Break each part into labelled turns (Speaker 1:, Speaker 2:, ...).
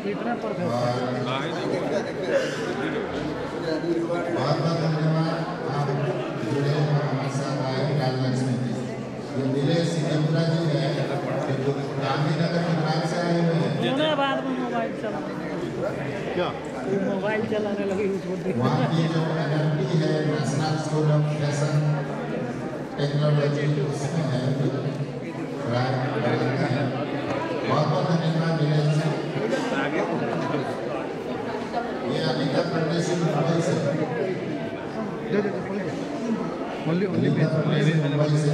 Speaker 1: बहुत धन्यवाद आप जुड़े और हमारे साथ आए राजलक्ष्मी में। ये मिले सिद्धपुरा जी है, गांधीनगर गुजरात से आए हुए हैं।
Speaker 2: बाद में मोबाइल चला क्या मोबाइल चलाने लगी
Speaker 1: वहाँ की जो एनर्जी है national school of fashion technology उसमें है। बहुत बहुत धन्यवाद मिले। ये अनिता प्रदेश मुंबई से मुंबई से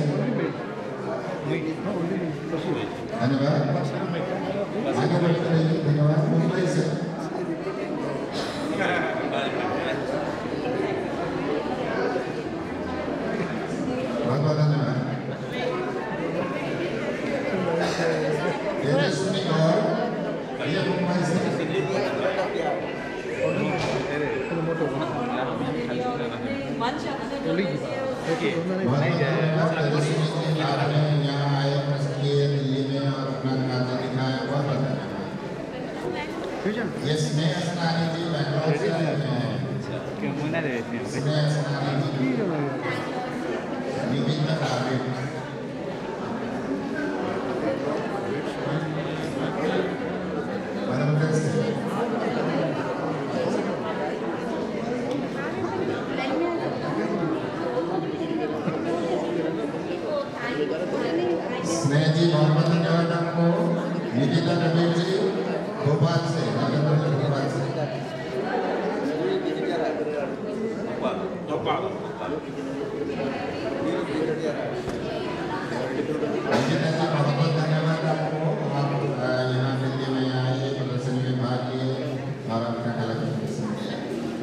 Speaker 1: धन्यवाद। आगे बढ़ते रहिए। धन्यवाद। मुंबई से बहुत बहुत धन्यवाद। तेजस्वी और ये मुंबई से यहाँ आए दिल्ली में और अपना कार्य दिखाया। बहुत ये स्नेह स्नानी जी बैंगलोर से आए हैं। स्नेह स्नानी जी विभिन्न कार्य स्नेह जी बहुत बहुत धन्यवाद आपको। निकिता कबीर जी भोपाल से भोपाल से निकिता जी बहुत बहुत धन्यवाद आपको। आप यहाँ दिल्ली में आए, प्रदर्शनी में भाग लिए और अपना कला का प्रदर्शन किया।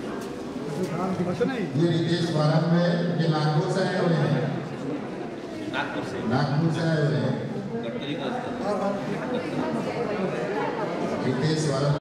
Speaker 1: ये रितेश वारम में ये नागपुर से आए हुए हैं। नागपुर से आए हुए हैं रितेश वारम।